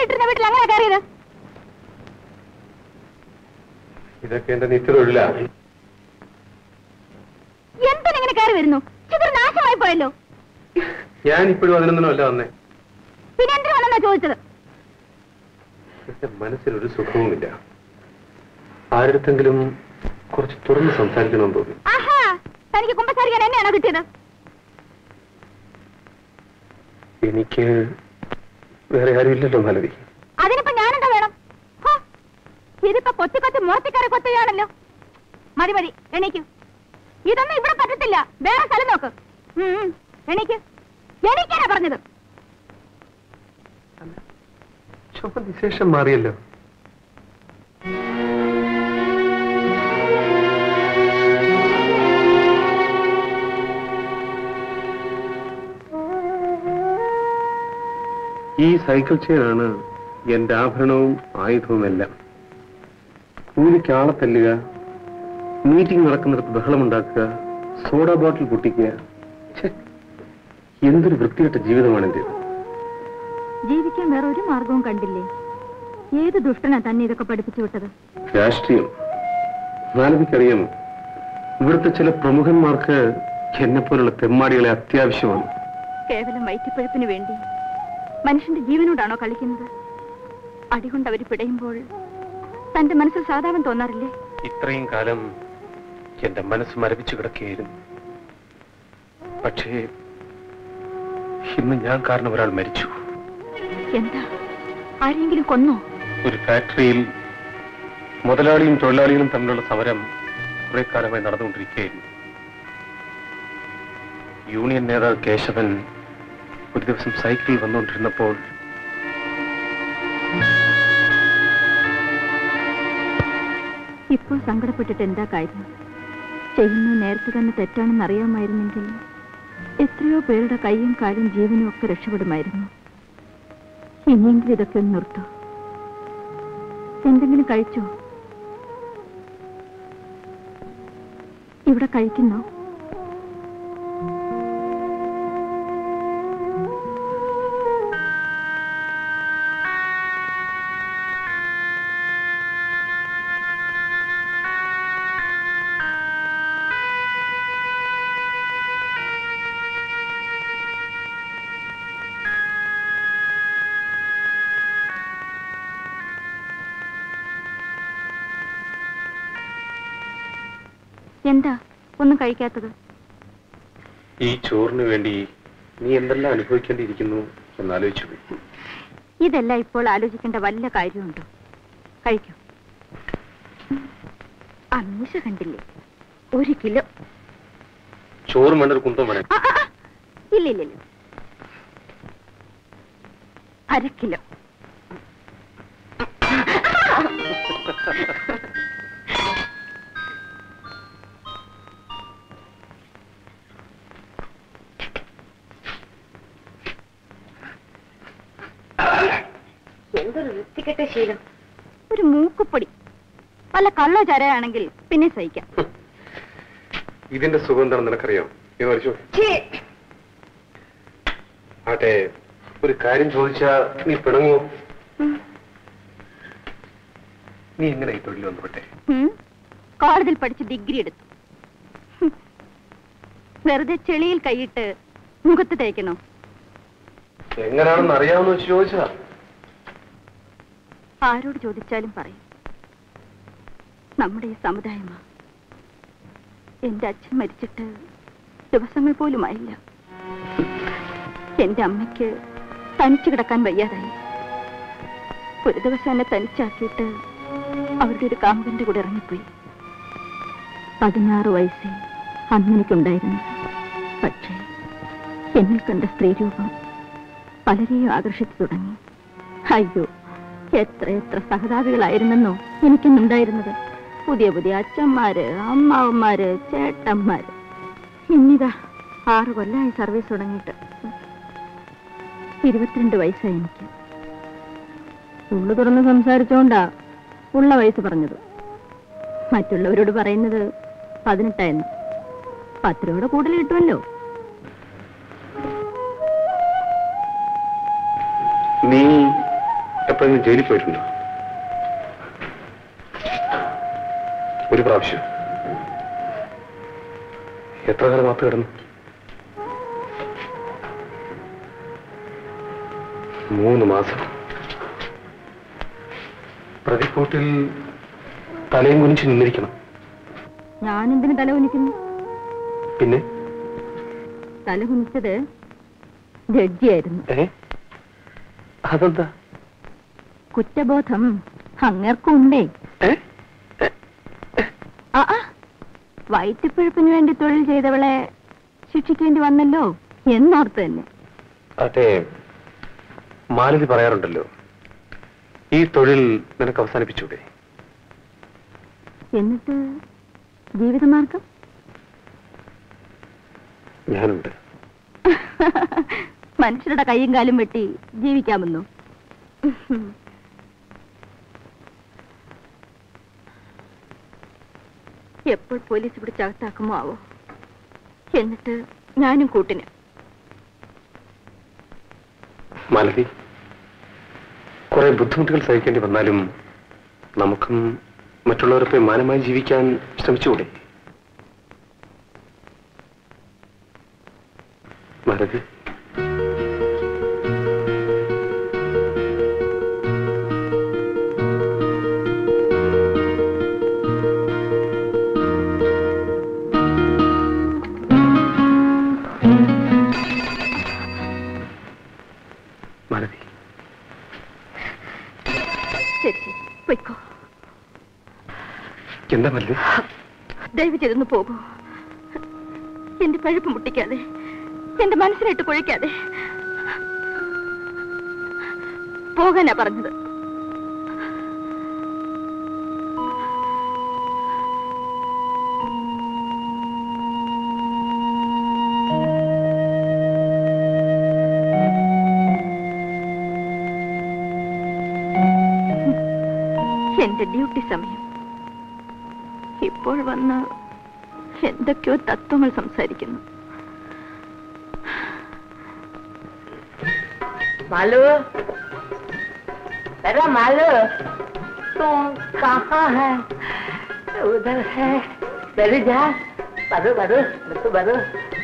ഇട്ടിരുന്ന വീട്ടിൽ അങ്ങനെ കയറിയത്? ഇതൊക്കെ എന്റെ നിത്യതൊഴില. എന്തിനിങ്ങനെ കയറി വരുന്നു? ചിത്ര നാശമായി പോയല്ലോ. ഞാൻ ഇപ്പോഴും അതിനൊന്നും അല്ല വന്നേ. പിന്നെ എന്തിനു വന്നെന്നാ ചോദിച്ചത്? എന്റെ മനസ്സിലൊരു സുഖവുമില്ല. ആരുടെങ്കിലും കുറച്ച് തുറന്ന് സംസാരിക്കണമെന്ന് തോന്നി. ആഹാ, തനിക്ക് കുമ്പസാരിക്കാൻ എന്നെയാണോ കിട്ടിയത്? എനിക്ക് വേറെ ആരുമില്ലല്ലോ മാലതി. അതിനിപ്പോ ഞാനെന്താ വേണം? ഇതിപ്പോ കൊത്തി കൊത്തി മുറത്തിക്കറി കൊത്തുകയാണല്ലോ. മതി മതി, എണീക്കൂ. ഇതൊന്നും ഇവിടെ പറ്റത്തില്ല. വേറെ സ്ഥലം നോക്ക്. എണീക്ക്. എണീക്കാനാ പറഞ്ഞത്. വിശേഷം മാറിയല്ലോ. ഈ സൈക്കിൾ ചെയിനാണ് എന്റെ ആഭരണവും ആയുധവുമെല്ലാം. കൂലിക്ക് ആളെ തല്ലുക, മീറ്റിംഗ് നടക്കുന്നിടത്ത് ബഹളമുണ്ടാക്കുക, സോഡ ബോട്ടിൽ പൊട്ടിക്കുക. എന്തൊരു വൃത്തികെട്ട ജീവിതമാണ് എന്റേത്. ജീവിക്കാൻ വേറെ ഒരു മാർഗവും കണ്ടില്ലേ? ഏത് ദുഷ്ടനാ തന്നെ ഇതൊക്കെ പഠിപ്പിച്ചു വിട്ടത്? രാഷ്ട്രീയം. മാലതിക്കറിയാമോ, ഇവിടുത്തെ ചില പ്രമുഖന്മാർക്ക് എന്നെ പോലുള്ള തെമ്മാടികളെ അത്യാവശ്യമാണ്. കേവലം വയറ്റിപ്പഴുപ്പിന് വേണ്ടി മനുഷ്യന്റെ ജീവനോടാണോ കളിക്കുന്നത്? അടികൊണ്ട് അവർ പിടയുമ്പോൾ തന്റെ മനസ്സിൽ സാധാരണ തോന്നാറില്ലേ? ഇത്രയും കാലം എന്റെ മനസ്സ് മരവിച്ചു കിടക്കുകയായിരുന്നു. പക്ഷേ ഇന്ന് ഞാൻ കാരണം ഒരാൾ മരിച്ചു. എന്താ? ആരെങ്കിലും കൊന്നോ? ഒരു ഫാക്ടറിയിൽ മുതലാളിയും തൊഴിലാളികളും തമ്മിലുള്ള സമരം കുറെ കാലമായി നടന്നുകൊണ്ടിരിക്കുകയായിരുന്നു. യൂണിയൻ നേതാവ് കേശവൻ ഒരു ദിവസം സൈക്കിളിൽ വന്നുകൊണ്ടിരുന്നപ്പോൾ ഇപ്പോൾ സങ്കടപ്പെട്ടിട്ട് എന്താ കാര്യം? ചെയ്യുന്നത് നേരത്തെ തന്നെ തെറ്റാണെന്ന് അറിയാമായിരുന്നെങ്കിൽ എത്രയോ പേരുടെ കൈയും കാലും ജീവനും ഒക്കെ രക്ഷപ്പെടുമായിരുന്നു. ഇനിയെങ്കിലും ഇതൊക്കെ ഒന്ന് നിർത്തോ. എന്തെങ്കിലും കഴിച്ചോ? ഇവിടെ കഴിക്കുന്നോ? എന്താ ഒന്നും കഴിക്കാത്തത്? ഈ ചോറിന് വേണ്ടി നീ എന്തെല്ലാം അനുഭവിക്കേണ്ടിയിരിക്കുന്നു എന്നാലോചിച്ചു. ഇതെല്ലാം ഇപ്പോൾ ആലോചിക്കേണ്ട വല്ല കാര്യമുണ്ടോ? കഴിക്കൂ. അമീഷ കണ്ടില്ലേ? 1 കിലോ ചോറ് വേണ്ട, ഒരു കുന്തം വേണം. ഇല്ല, 1/2 കിലോ. എന്തൊരു വൃത്തികെട്ട ശീലം. ഒരു മൂക്കുപ്പൊടി വല്ല കള്ളോ ചരയാണെങ്കിൽ പിന്നെ സഹിക്കാം. ഇതിന്റെ സുഖം എന്താണെന്ന് നിനക്കറിയാം. ആട്ടെ, ഒരു കാര്യം ചോദിച്ചാ നീ പിണങ്ങോ? നീ എങ്ങനെ ഈ തൊഴിൽ വന്നോട്ടെ? കോളേജിൽ പഠിച്ച് ഡിഗ്രി എടുത്തു. വെറുതെ ചെളിയിൽ കൈയിട്ട് മുഖത്ത് തേക്കണോ? എങ്ങനെയാണെന്ന് അറിയാമെന്ന് വെച്ച് ചോദിച്ചാ? ആരോട് ചോദിച്ചാലും പറയും നമ്മുടെ ഈ സമുദായമാ. എന്റെ അച്ഛൻ മരിച്ചിട്ട് ദിവസങ്ങൾ പോലും ആയില്ല. എന്റെ അമ്മയ്ക്ക് തനിച്ചു കിടക്കാൻ വയ്യാതായി. ഒരു ദിവസം എന്നെ തനിച്ചാക്കിയിട്ട് അവരുടെ ഒരു കാമുകന്റെ കൂടെ ഇറങ്ങിപ്പോയി. 16 വയസ്സേ അന്നെനിക്കുണ്ടായിരുന്നു. പക്ഷേ എന്നിൽ കണ്ട സ്ത്രീരൂപം പലരെയും ആകർഷിച്ചു തുടങ്ങി. അയ്യോ, എത്ര സഹതാപികളായിരുന്നെന്നോ എനിക്കെന്നുണ്ടായിരുന്നത്. പുതിയ പുതിയ അച്ഛന്മാര്, അമ്മാവന്മാര്, ചേട്ടന്മാര്. ഇന്നിതാ 6 കൊല്ലമായി സർവീസ് തുടങ്ങിയിട്ട്. 22 വയസ്സായി എനിക്ക്. ഉള്ളു തുറന്ന് സംസാരിച്ചോണ്ടാ ഉള്ള വയസ്സ് പറഞ്ഞത്. മറ്റുള്ളവരോട് പറയുന്നത് 18 10 രൂപയുടെ കൂടുതൽ കിട്ടുമല്ലോ. നീ എപ്പോഴെങ്കിലും ജയിലിൽ പോയിട്ടുണ്ടോ? ഒരു പ്രാവശ്യം. എത്ര കാലം മാപ്പ് കിടന്നു? 3 മാസം. പ്രതിക്കൂട്ടിൽ തലയും കുനിച്ച് നിന്നിരിക്കണം. ഞാനെന്തിനു തല കുനിക്കുന്നു? പിന്നെ തല കുനിച്ചത് ജഡ്ജിയായിരുന്നു. അതെന്താ? കുറ്റബോധം അങ്ങേർക്കുണ്ടേ. വയറ്റിപ്പിഴപ്പിന് വേണ്ടി തൊഴിൽ ചെയ്തവളെ ശിക്ഷിക്കേണ്ടി വന്നല്ലോ എന്നോർത്ത് തന്നെ. അതെ, മാലതി പറയാറുണ്ടല്ലോ, ഈ തൊഴിൽ നിനക്ക് അവസാനിപ്പിച്ചൂടെ? എന്നിട്ട് ജീവിതമാർഗം? ഞാനുണ്ട്. മനുഷ്യരുടെ കൈയും കാലും വെട്ടി ജീവിക്കാമെന്നോ? എപ്പോൾ പോലീസ് പിടിച്ചകത്താക്കുമോ ആവോ. എന്നിട്ട് ഞാനും കൂട്ടിന്. മാലതി, കുറെ ബുദ്ധിമുട്ടുകൾ സഹിക്കേണ്ടി വന്നാലും നമുക്കും മറ്റുള്ളവരൊപ്പം മാനമായി ജീവിക്കാൻ ശ്രമിച്ചുകൂടെ? മാലതി, മാലതി, ശരി ശരി, പൊയ്ക്കോ. എന്താ മാലതി? ദയവ് ചെയ്തൊന്ന് പോകൂ. എന്റെ പഴുപ്പ് മുട്ടിക്കാതെ, എന്റെ മനസ്സിനായിട്ട് കുഴയ്ക്കാതെ പോകാനാ പറഞ്ഞത്. എന്റെ ഡ്യൂട്ടി സമയം. ഇപ്പോൾ വന്ന് എന്തൊക്കെയോ തത്വങ്ങൾ സംസാരിക്കുന്നു. मालू, अरे मालू, तुम कहाँ है? उधर है. बैठ जा. बरो बरो बरो बरो.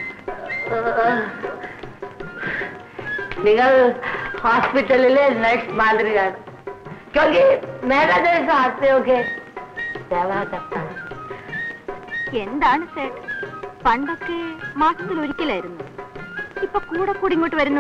നിങ്ങൾ ഹോസ്പിറ്റലിലെ നഴ്സ് മാതിരിയാണ്. क्योंकि मेरा जैसा आते हो के सेवा करता. എന്താണ് സേട്ട്? പണ്ടൊക്കെ മാസത്തിൽ ഒരിക്കലായിരുന്നു. ഇപ്പൊ കൂടെ കൂടി ഇങ്ങോട്ട് വരുന്നു.